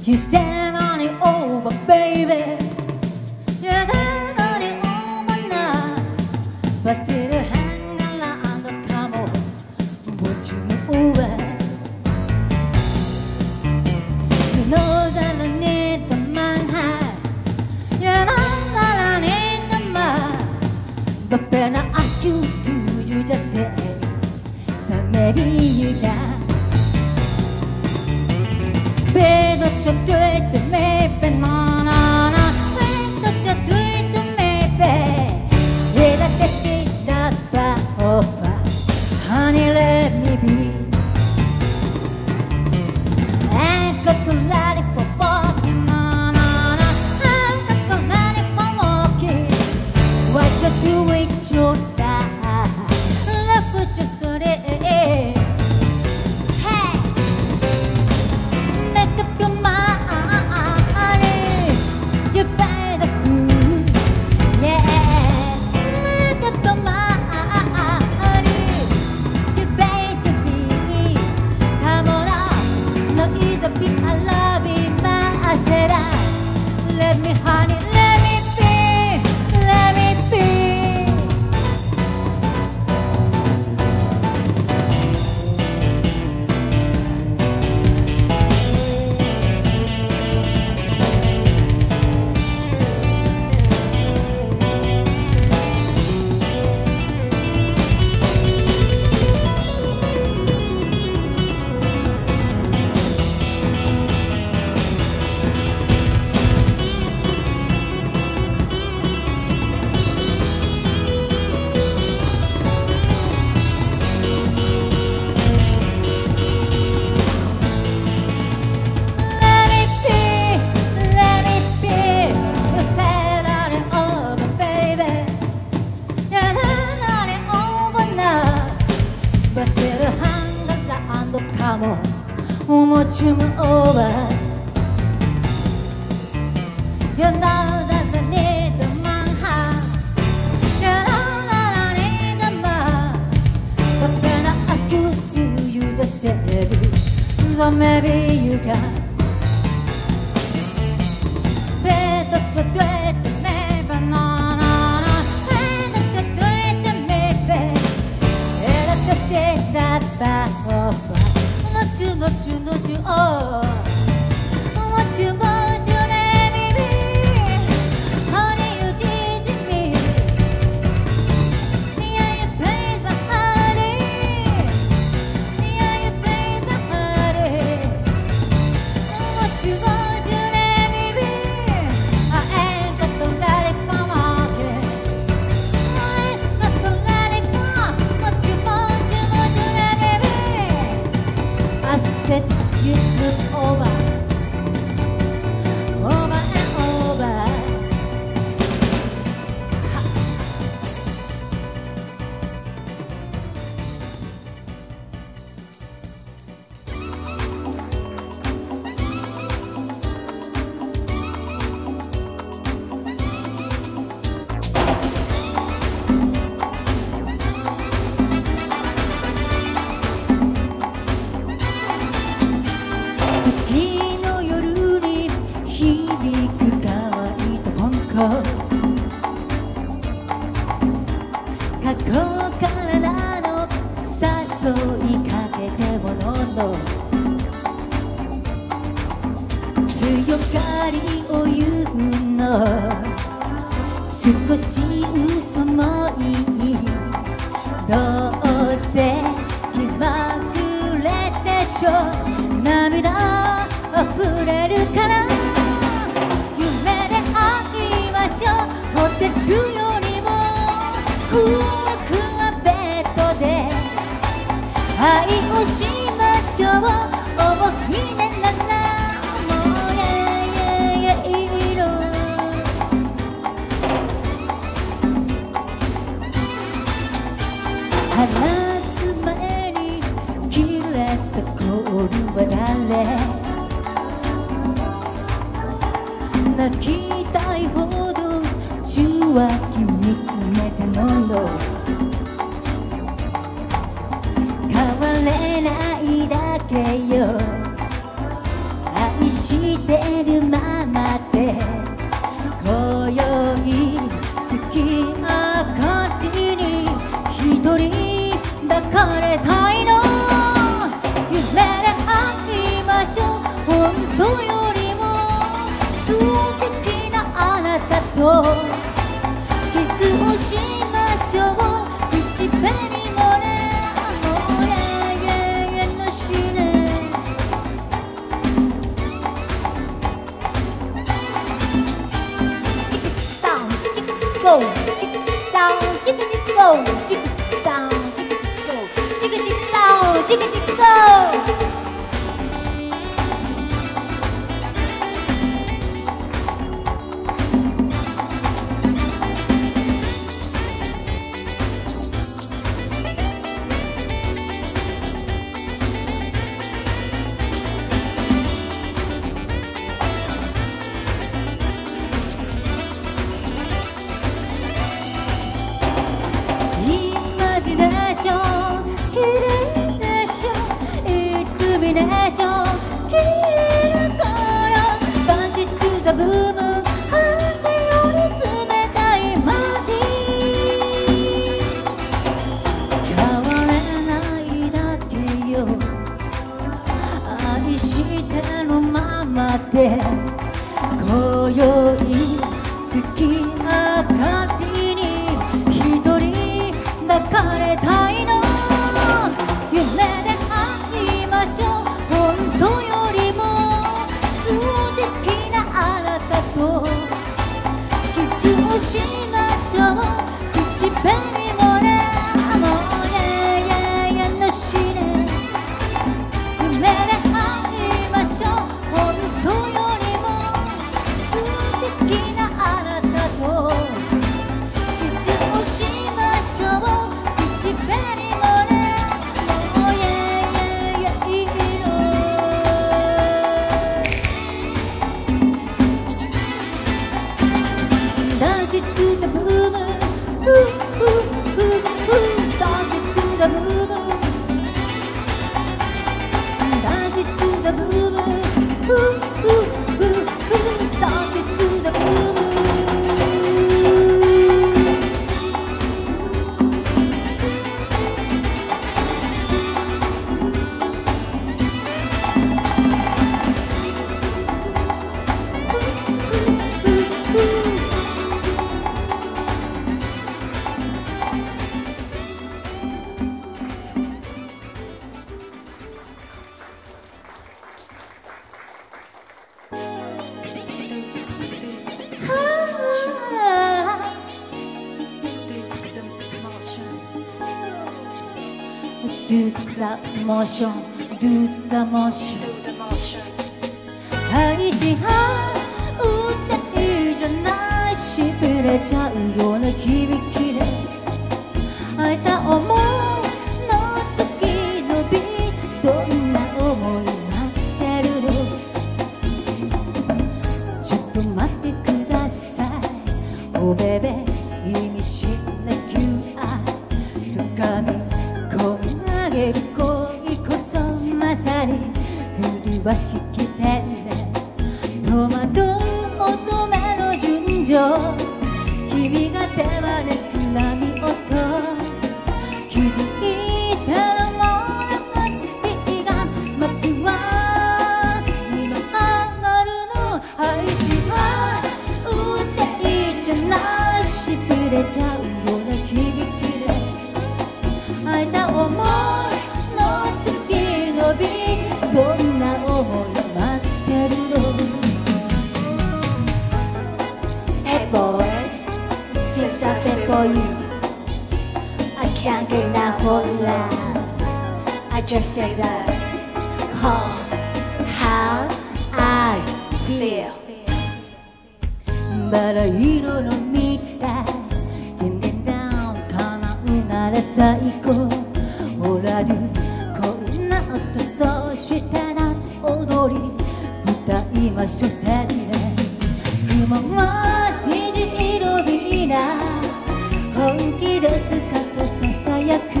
You said on it over, baby. You said on it over now, but still hang around. Come on, won't you move over? You know that I need the man high. You know that I need the man, but when I ask you to, you just say that maybe you can. Why don't you do it to me, baby? No, no, no. Why don't you do it to me, baby? Yeah, that's bad offer. Honey, let me be. I ain't got to let it for walking. No, no, no. I ain't got to let it for walking. Why should you wait your time? Look what you stood in. Let me, honey, let me be, let me be. But still hang around, come on, won't you move over? You know that I need the man high. You know that I need the man, but when I ask you to, you just say so maybe you can. Better to do it to me, but no, no, no. Better to do it to me, baby. Take that back off. What you, oh. What you, let me be. Honey, you teasing me. Yeah, you played my honey. Yeah, you played my honey. What you, let me be. I ain't got to let it come on. I ain't got to let it come. What you I said you look over, over and over.過去からの誘いかけてもの強がりを言うの少し嘘もいいどうせ気まぐれでしょ涙溢れるから夢で会いましょうホテルよりも僕はベッドで愛をしましょう思い出ならもういいの話す前に切れたコールは誰泣きたいほど受話器見つめて喉変われないだけよ愛愛してるままで今宵月明かりに一人抱かれたいの。夢で会いましょう。本当よりも素敵なあなたとキスをしましょう。口紅もね、もう永遠のしね。チクチクダウンチクチクゴーチクチクダウンチクチクゴーチクチクダウンチクチクゴーチクチクダウンチクチクゴー。綺麗でしょ、イルミネーション消えるからバシッとザブーム風より冷たいマティー変われないだけよ愛してるままで今宵月明かりに一人抱かれたいの。夢で会いましょう。本当よりも素敵なあなたとキスをしましょう。口紅もね、もう永遠のしね。夢で会いましょう。本当よりも素敵なあなたとキスをしましょう。口紅もね、Dance it to the boom, ooh ooh ooh ooh. Dance it to the boom, dance it to the boom, ooh ooh ooh ooh. Dance it to the boom. Do the motion, do the motion. 愛し合う歌いじゃない、しびれちゃうような響きで会えた思いの次のビート、どんな思い待ってるの。ちょっと待ってください、おべべ意味深な求愛深み込み上げる恋こそまさに麗しき天然戸惑う乙女の純情、君が手招く波音気づいてるものがスピが幕は今上がるの。愛し合うっていいじゃない、しびれちゃうような響きで会えた思いの次の日、どんな思い待ってるの。 Hey boy, since I've been for you I can't get enough for love. I just say that, oh, how I feel. バラ色のみたい全然ダウン叶うなら最高。ほらどこんな音、そうしたら踊り歌いましょう。せんね雲は虹色びな本気ですかとささやく。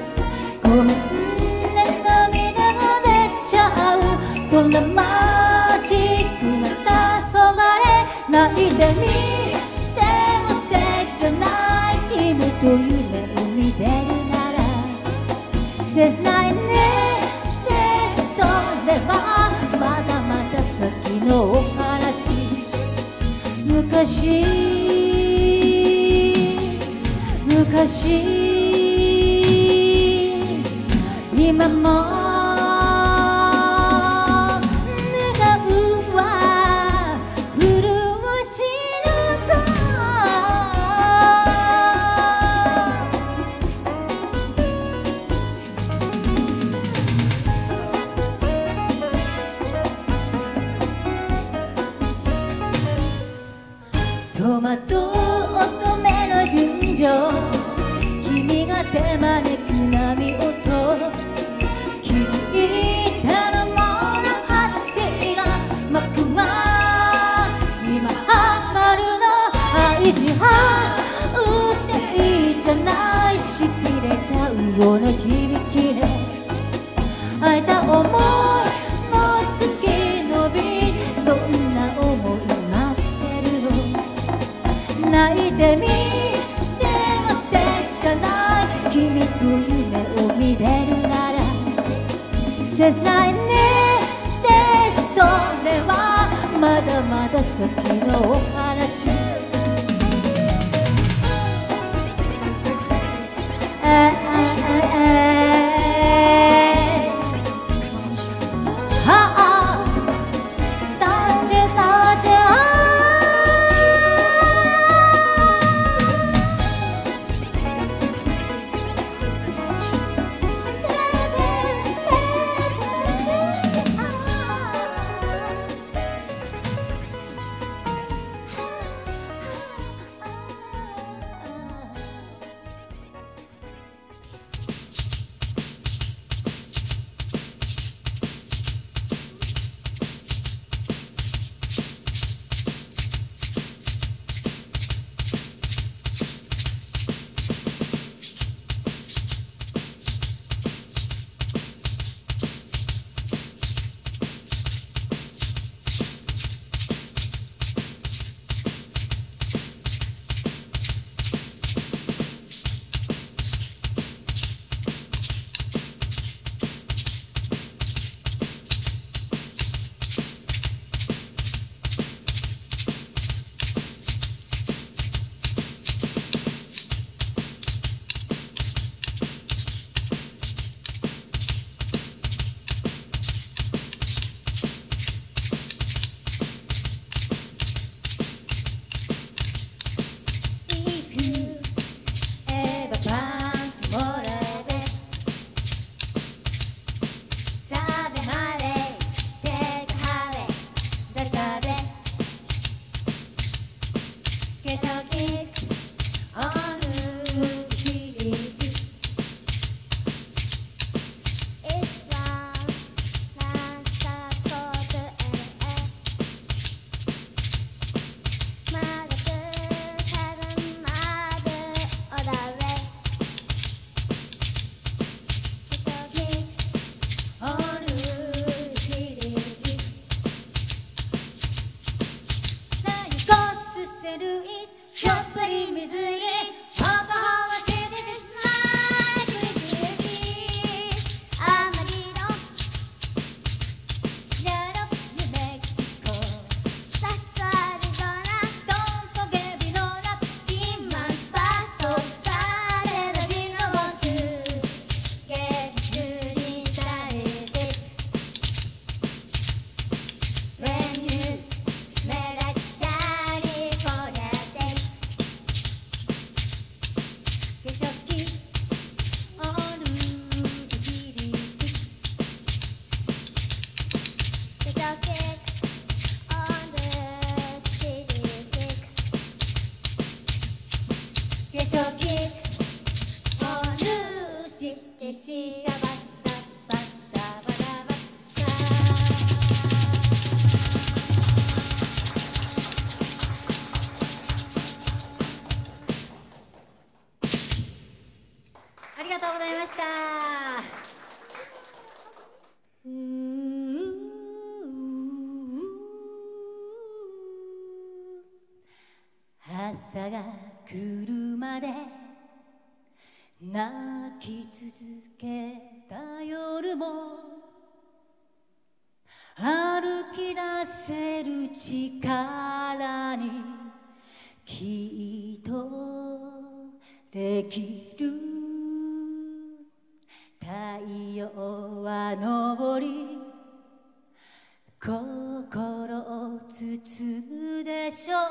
ごめんね、涙が出ちゃうドラマ見れるなら切ないね。でそれはまだまだ先のお話。昔今も願うは麗しのさ。戸惑う乙女の純情、君が手招く波音、気づいたらもう夏日が幕は今春の愛し合うっていいじゃない。しびれちゃうような響きで会えた思いの月の日、どんな思い待ってるの。泣いてみてもせいじゃない。君と夢を見れるなら切ないね。でそれはまだまだ先のお話。朝が来るまで泣き続けた夜も歩き出せる力にきっとできる。太陽は昇り心を包むでしょ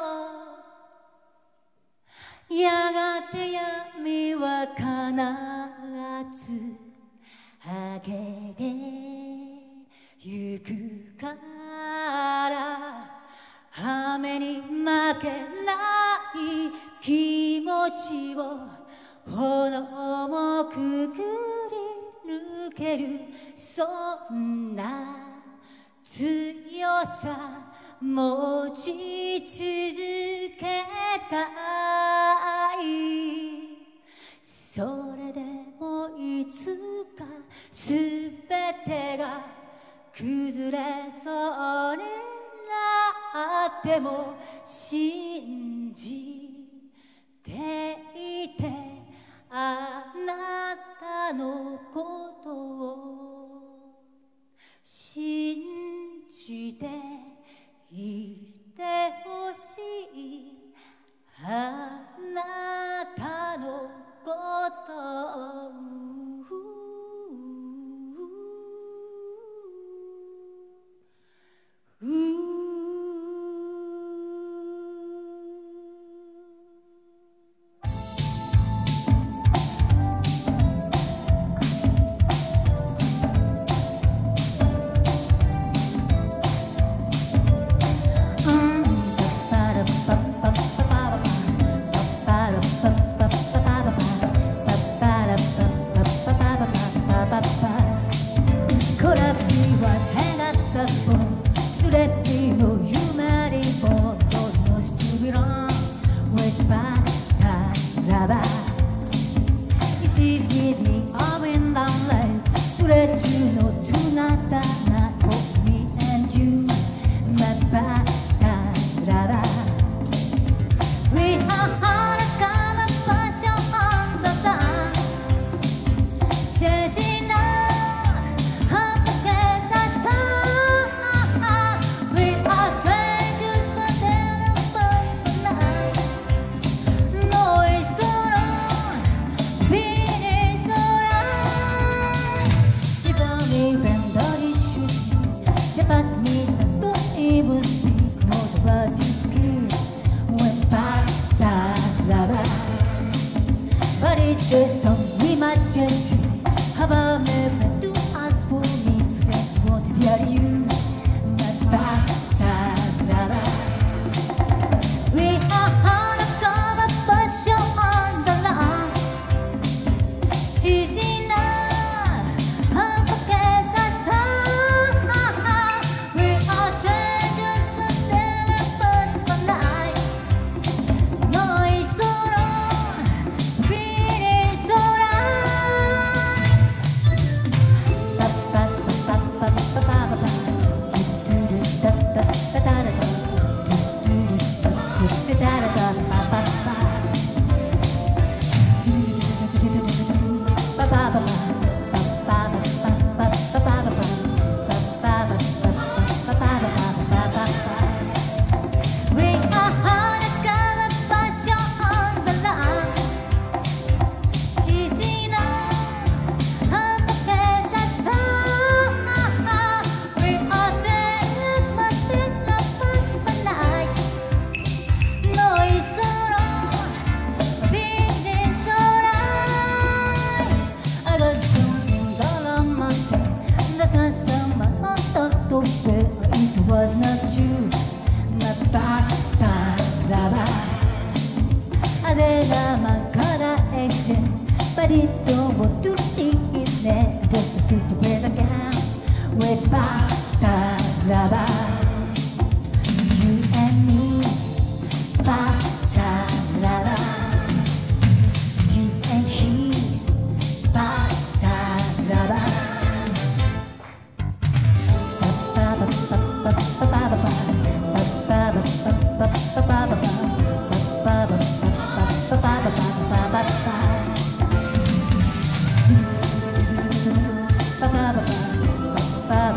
う。やがて闇は必ず剥げてゆくから、雨に負けない気持ちを炎もくぐり抜ける、そんな強さ持ち続けたい。それでもいつかすべてが崩れそうになっても信じていて、あなたのことを信じていてほしい。あなたのことを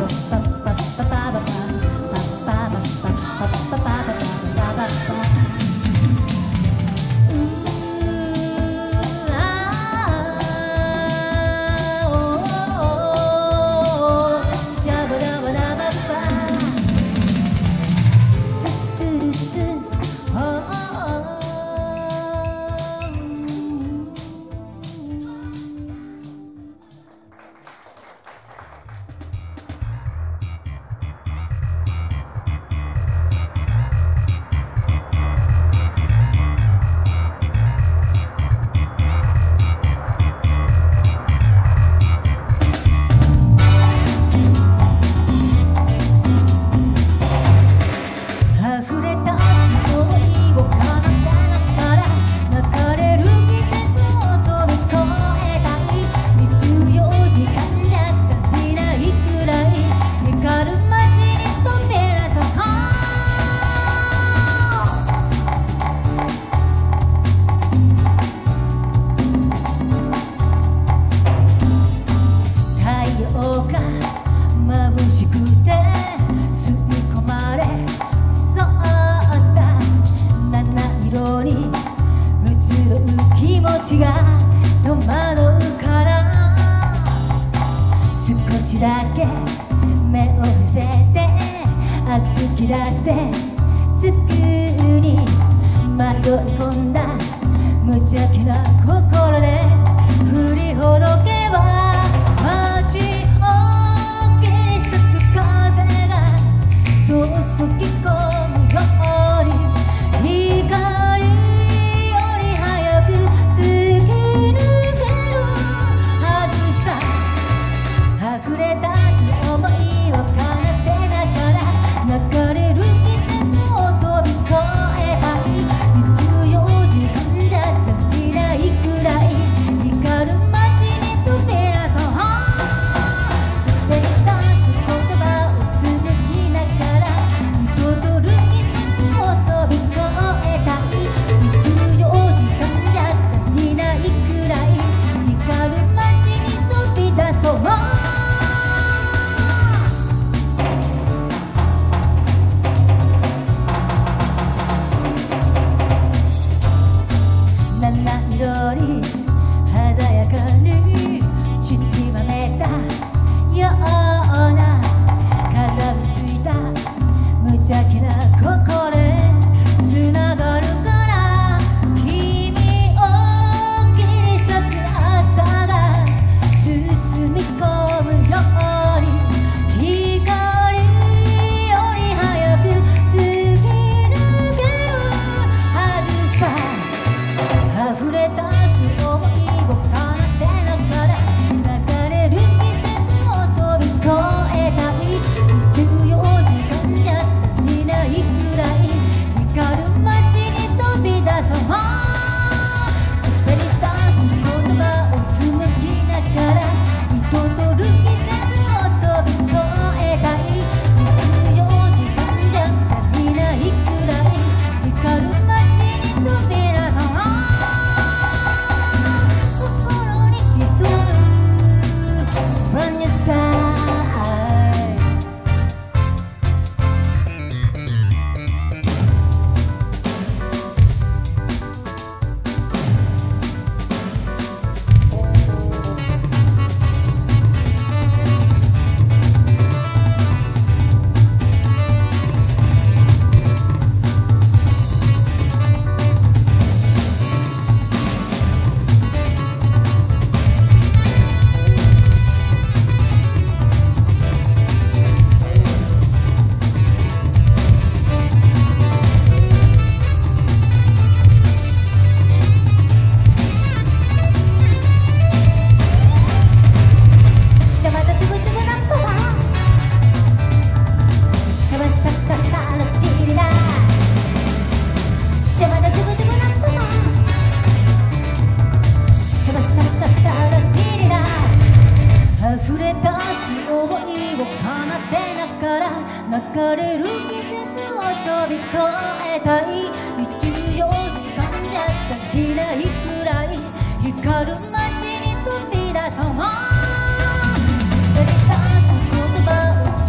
流れる季節を飛び越えたい14時間じゃ足りないくらい光る街に飛び出そう滑り出す言葉を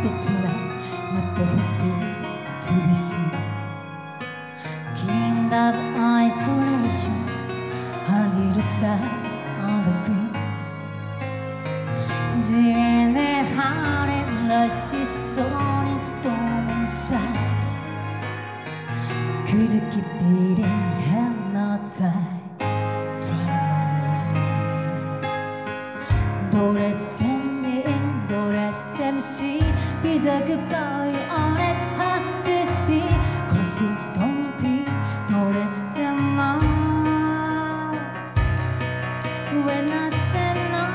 tonight, not the food to be seen. King of isolation, and he looks like on the queen. Dreaming that heart and like this sun is storm inside. Could you keep beating hell outside? Don't let them in, don't let them see. Be the good guy you always have to be. Cause it don't be, don't let them know. When nothing know,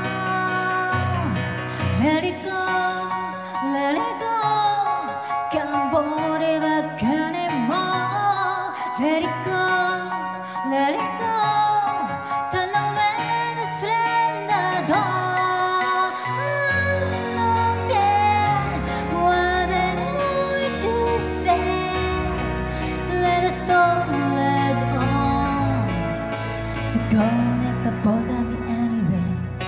let it go, let it go. Can't worry back anymore. Let it go, let it go. Turn away the surrender door. Don't ever bother me anyway.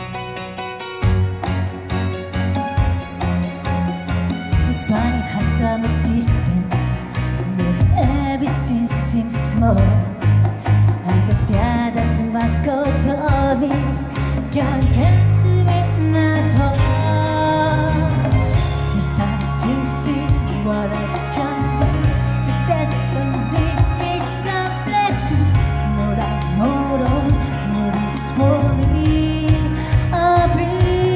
It's funny how some distance made everything seem small. And the fear that must go to me can't get to me at all. It's time to see what I can do to destiny. It's a blessing. No doubt, no doubt. For me, I'll be.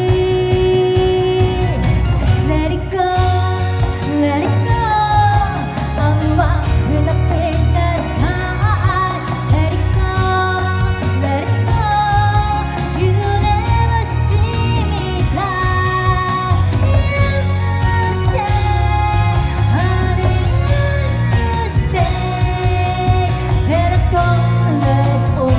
Let it go, let it go. I'm up with a big sky. Let it go, let it go. You never see me cry. You stay, honey, you stay. Let us go, let go.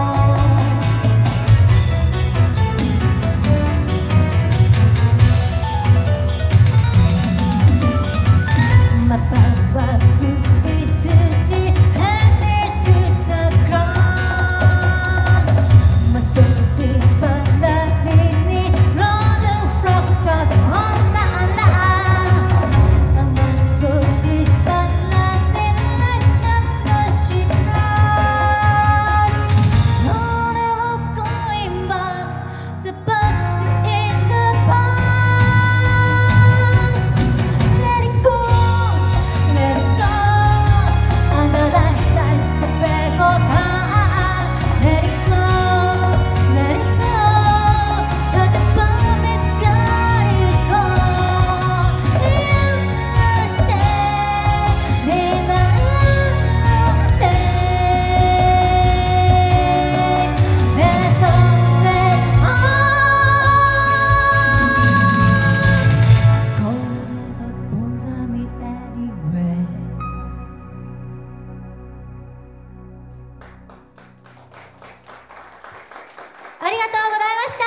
ありがとうございました。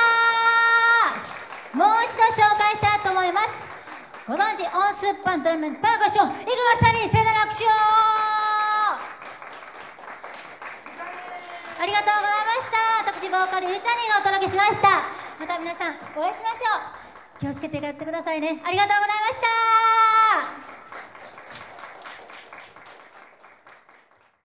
もう一度紹介したいと思います。ご存知、音スーパントラメントパーカッション、イグマスタリー盛大な拍手を。ありがとうございました。私ボーカルゆうちゃんにお届けしました。また皆さんお会いしましょう。気をつけて帰ってくださいね。ありがとうございました。